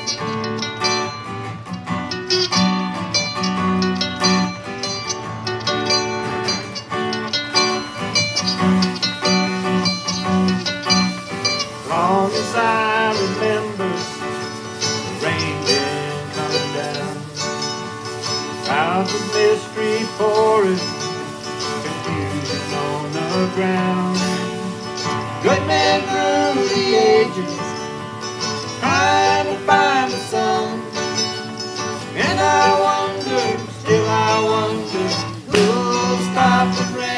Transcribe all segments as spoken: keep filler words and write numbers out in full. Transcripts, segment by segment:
Long as I remember, the rain been coming down, clouds of mystery pouring, confusion on the ground. Good men through the ages, trying to find the sun, and I wonder, still I wonder, who'll stop the rain.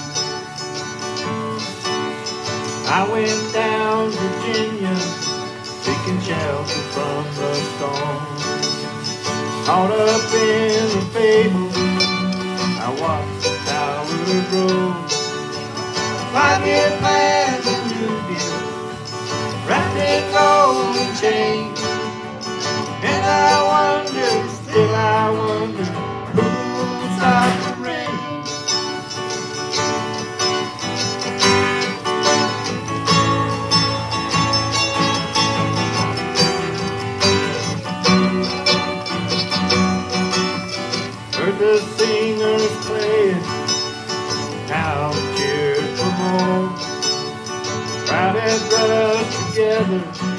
I went down Virginia, seeking shelter from the storm. Caught up in the fable, I watched the tower grow. Five-year plans and new deals, wrapped in golden chains. And I wonder, still I wonder, who'll stop the rain. Heard the singers playing, now cheered for more. Crowd had rushed together,